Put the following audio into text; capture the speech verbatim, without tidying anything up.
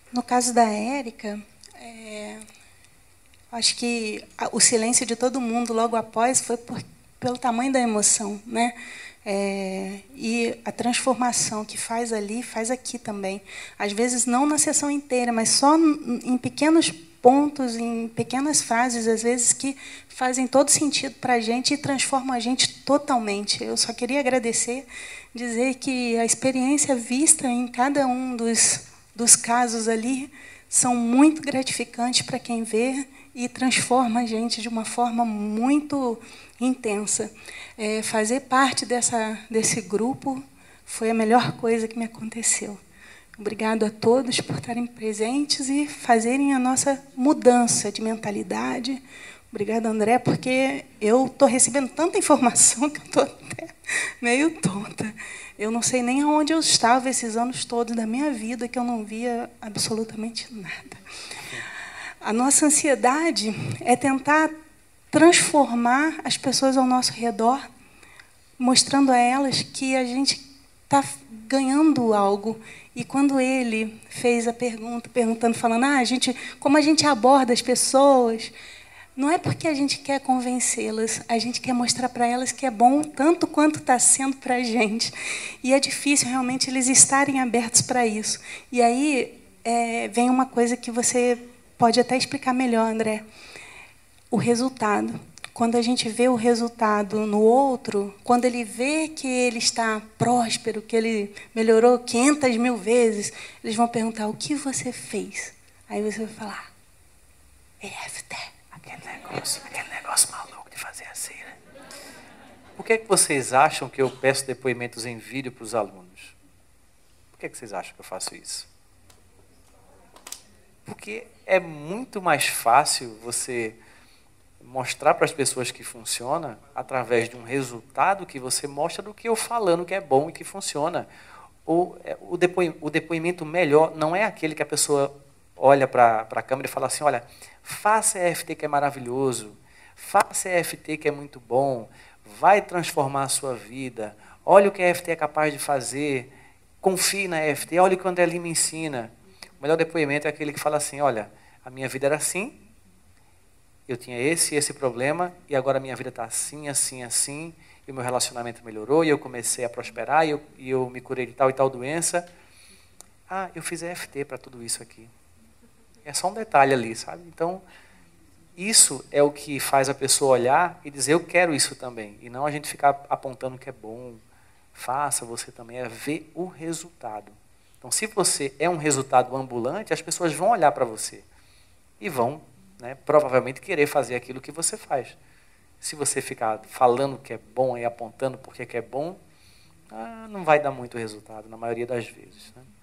No caso da Érica, é, acho que o silêncio de todo mundo logo após foi por, pelo tamanho da emoção, né? É, e a transformação que faz ali, faz aqui também. Às vezes não na sessão inteira, mas só em pequenos pontos, em pequenas frases, às vezes, que fazem todo sentido para a gente e transformam a gente totalmente. Eu só queria agradecer, dizer que a experiência vista em cada um dos, dos casos ali são muito gratificantes para quem vê e transforma a gente de uma forma muito intensa. É, fazer parte dessa, desse grupo foi a melhor coisa que me aconteceu. Obrigado a todos por estarem presentes e fazerem a nossa mudança de mentalidade. Obrigada, André, porque eu estou recebendo tanta informação que eu estou até meio tonta. Eu não sei nem onde eu estava esses anos todos da minha vida, que eu não via absolutamente nada. A nossa ansiedade é tentar transformar as pessoas ao nosso redor, mostrando a elas que a gente está ganhando algo. E quando ele fez a pergunta, perguntando, falando, ah, a gente, como a gente aborda as pessoas, não é porque a gente quer convencê-las, a gente quer mostrar para elas que é bom tanto quanto está sendo para a gente. E é difícil realmente eles estarem abertos para isso. E aí é, vem uma coisa que você pode até explicar melhor, André. O resultado. Quando a gente vê o resultado no outro, quando ele vê que ele está próspero, que ele melhorou quinhentas mil vezes, eles vão perguntar, o que você fez? Aí você vai falar, E F T. Aquele negócio, aquele negócio maluco de fazer assim, né? Por que, que vocês acham que eu peço depoimentos em vídeo para os alunos? Por que, que vocês acham que eu faço isso? Porque é muito mais fácil você mostrar para as pessoas que funciona através de um resultado que você mostra do que eu falando que é bom e que funciona. O, o, depoim, o depoimento melhor não é aquele que a pessoa olha para a câmera e fala assim, olha, faça E F T que é maravilhoso, faça E F T que é muito bom, vai transformar a sua vida, olha o que a E F T é capaz de fazer, confie na E F T, olha o que o André Lima ensina. O melhor depoimento é aquele que fala assim, olha, a minha vida era assim, eu tinha esse e esse problema, e agora a minha vida está assim, assim, assim, e o meu relacionamento melhorou, e eu comecei a prosperar, e eu, e eu me curei de tal e tal doença. Ah, eu fiz E F T para tudo isso aqui. É só um detalhe ali, sabe? Então, isso é o que faz a pessoa olhar e dizer, eu quero isso também. E não a gente ficar apontando que é bom, faça você também, é ver o resultado. Então, se você é um resultado ambulante, as pessoas vão olhar para você e vão, né, provavelmente querer fazer aquilo que você faz. Se você ficar falando que é bom e apontando porque que é bom, ah, não vai dar muito resultado, na maioria das vezes, né?